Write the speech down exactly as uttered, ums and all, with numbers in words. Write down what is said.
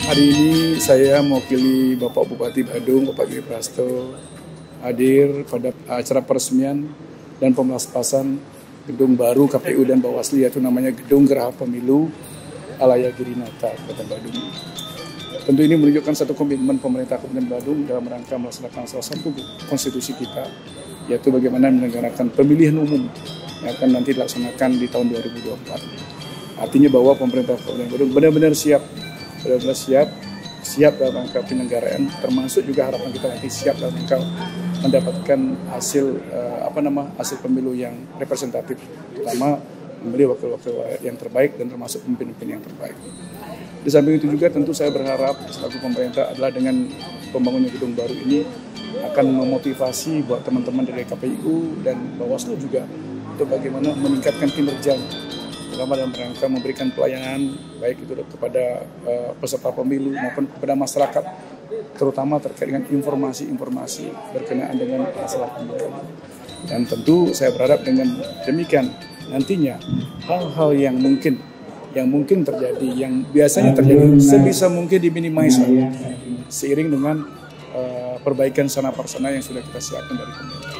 Hari ini saya mewakili Bapak Bupati Badung, Bapak Giri Prasto, hadir pada acara peresmian dan pembahasan gedung baru K P U dan Bawaslu, yaitu namanya Gedung Geraha Pemilu Alaya Girinata, Kota Badung. Tentu ini menunjukkan satu komitmen pemerintah Kabupaten Badung dalam rangka melaksanakan salah satu konstitusi kita, yaitu bagaimana menyelenggarakan pemilihan umum yang akan nanti dilaksanakan di tahun dua ribu dua puluh empat. Artinya bahwa pemerintah Kabupaten Badung benar-benar siap, benar-benar siap, siap dalam rangka penyelenggaraan, termasuk juga harapan kita nanti siap dalam rangka mendapatkan hasil uh, apa nama hasil pemilu yang representatif, terutama memilih wakil-wakil yang terbaik dan termasuk pemimpin-pemimpin yang terbaik. Di samping itu juga tentu saya berharap selaku pemerintah adalah dengan pembangunan gedung baru ini akan memotivasi buat teman-teman dari K P U dan Bawaslu juga untuk bagaimana meningkatkan kinerja terutama dalam rangka memberikan pelayanan baik itu kepada uh, peserta pemilu maupun kepada masyarakat, terutama terkait dengan informasi-informasi berkenaan dengan masalah pemilu. Dan tentu saya berharap dengan demikian nantinya hal-hal yang mungkin yang mungkin terjadi, yang biasanya terjadi, sebisa mungkin diminimalisir seiring dengan uh, perbaikan sana persana yang sudah kita siapkan dari pemerintah.